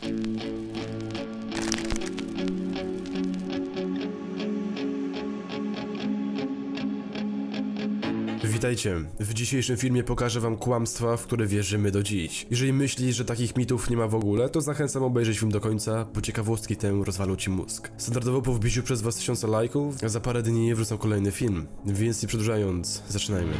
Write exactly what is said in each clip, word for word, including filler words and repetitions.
Witajcie. W dzisiejszym filmie pokażę wam kłamstwa, w które wierzymy do dziś. Jeżeli myślisz, że takich mitów nie ma w ogóle, to zachęcam obejrzeć film do końca, bo ciekawostki tę rozwalą ci mózg. Standardowo po wbiciu przez was tysiąca lajków, a za parę dni wrzucam kolejny film. Więc nie przedłużając, zaczynajmy.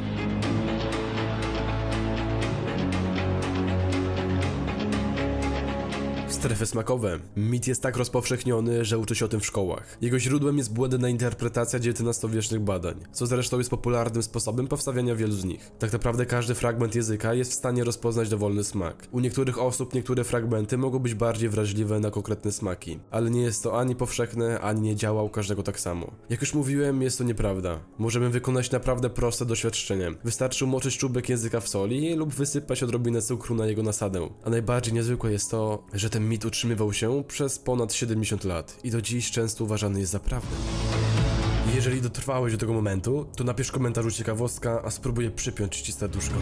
Strefy smakowe. Mit jest tak rozpowszechniony, że uczy się o tym w szkołach. Jego źródłem jest błędna interpretacja dziewiętnastowiecznych badań, co zresztą jest popularnym sposobem powstawiania wielu z nich. Tak naprawdę każdy fragment języka jest w stanie rozpoznać dowolny smak. U niektórych osób niektóre fragmenty mogą być bardziej wrażliwe na konkretne smaki, ale nie jest to ani powszechne, ani nie działa u każdego tak samo. Jak już mówiłem, jest to nieprawda. Możemy wykonać naprawdę proste doświadczenie. Wystarczy umoczyć czubek języka w soli lub wysypać odrobinę cukru na jego nasadę. A najbardziej niezwykłe jest to, że ten mit utrzymywał się przez ponad siedemdziesiąt lat i do dziś często uważany jest za prawdę. Jeżeli dotrwałeś do tego momentu, to napisz w komentarzu ciekawostka, a spróbuję przypiąć ci serduszko.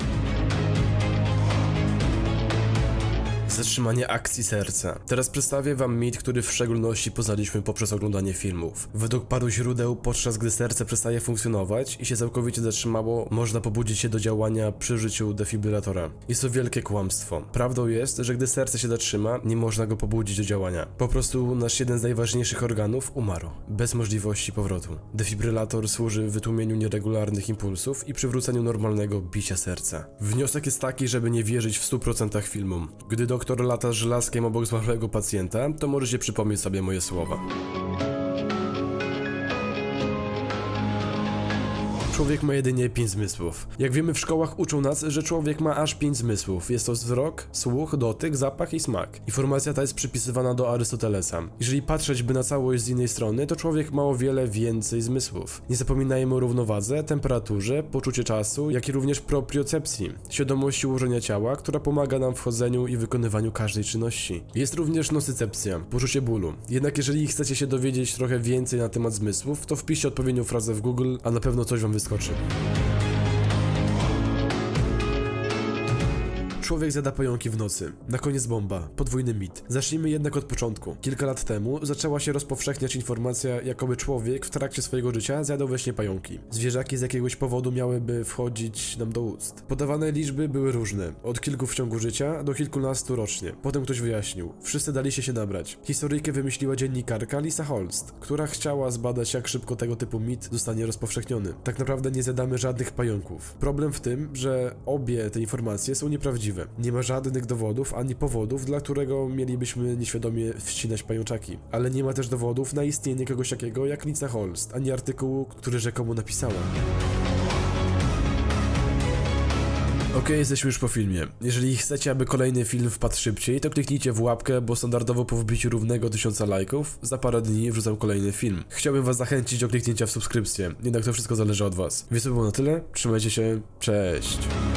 Zatrzymanie akcji serca. Teraz przedstawię wam mit, który w szczególności poznaliśmy poprzez oglądanie filmów. Według paru źródeł, podczas gdy serce przestaje funkcjonować i się całkowicie zatrzymało, można pobudzić się do działania przy użyciu defibrylatora. Jest to wielkie kłamstwo. Prawdą jest, że gdy serce się zatrzyma, nie można go pobudzić do działania. Po prostu nasz jeden z najważniejszych organów umarł, bez możliwości powrotu. Defibrylator służy wytłumieniu nieregularnych impulsów i przywróceniu normalnego bicia serca. Wniosek jest taki, żeby nie wierzyć w stu procentach filmom. Gdy doktor lata z żelazkiem obok zmarłego pacjenta, to możecie przypomnieć sobie moje słowa. Człowiek ma jedynie pięć zmysłów. Jak wiemy, w szkołach uczą nas, że człowiek ma aż pięć zmysłów. Jest to wzrok, słuch, dotyk, zapach i smak. Informacja ta jest przypisywana do Arystotelesa. Jeżeli patrzeć by na całość z innej strony, to człowiek ma o wiele więcej zmysłów. Nie zapominajmy o równowadze, temperaturze, poczuciu czasu, jak i również propriocepcji, świadomości ułożenia ciała, która pomaga nam w chodzeniu i wykonywaniu każdej czynności. Jest również nosycepcja, poczucie bólu. Jednak jeżeli chcecie się dowiedzieć trochę więcej na temat zmysłów, to wpiszcie odpowiednią frazę w Google, a na pewno coś wam wyskoczy. Człowiek zjada pająki w nocy. Na koniec bomba. Podwójny mit. Zacznijmy jednak od początku. Kilka lat temu zaczęła się rozpowszechniać informacja, jakoby człowiek w trakcie swojego życia zjadał we śnie pająki. Zwierzaki z jakiegoś powodu miałyby wchodzić nam do ust. Podawane liczby były różne. Od kilku w ciągu życia do kilkunastu rocznie. Potem ktoś wyjaśnił. Wszyscy dali się się nabrać. Historyjkę wymyśliła dziennikarka Lisa Holst, która chciała zbadać, jak szybko tego typu mit zostanie rozpowszechniony. Tak naprawdę nie zjadamy żadnych pająków. Problem w tym, że obie te informacje są nieprawdziwe. Nie ma żadnych dowodów ani powodów, dla którego mielibyśmy nieświadomie wścinać pajączaki. Ale nie ma też dowodów na istnienie kogoś takiego jak Lisa Holst, ani artykułu, który rzekomo napisała. Ok, jesteśmy już po filmie. Jeżeli chcecie, aby kolejny film wpadł szybciej, to kliknijcie w łapkę, bo standardowo po wbiciu równego tysiąca lajków za parę dni wrzucam kolejny film. Chciałbym was zachęcić do kliknięcia w subskrypcję, jednak to wszystko zależy od was. Więc to było na tyle, trzymajcie się, cześć!